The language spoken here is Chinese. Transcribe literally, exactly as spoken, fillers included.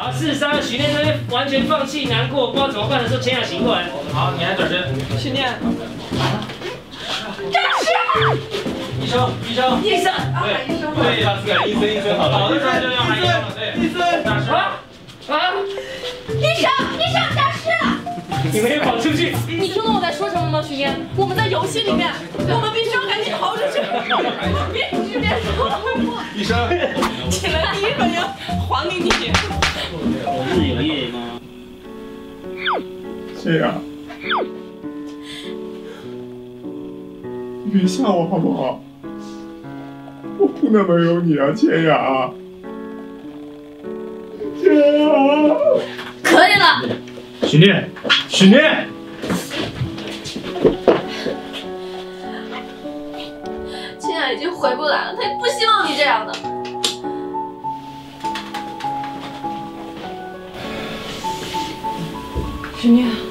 好，事实上许念这边完全放弃、难过，不知道怎么办的时候，千雅醒过来。好，你来转身。 许念， 战士。 医生，医生， 医生， 对， 医生， 对，他自然医生，医生好了。好的，那就要喊医生了。对，医生，大师。啊啊！ 医生，医生，战士。 你没有跑出去。 你听懂我在说什么吗，许念？我们在游戏里面，我们必须要赶紧逃出去，别一直别说。 医生， 起来，第一本要还给你。 日有夜吗？ 这样，你别吓我好不好？我不能没有你啊，千雅。千雅， 可以了。 许念，许念。 千雅已经回不来了，他也不希望你这样的。 许念。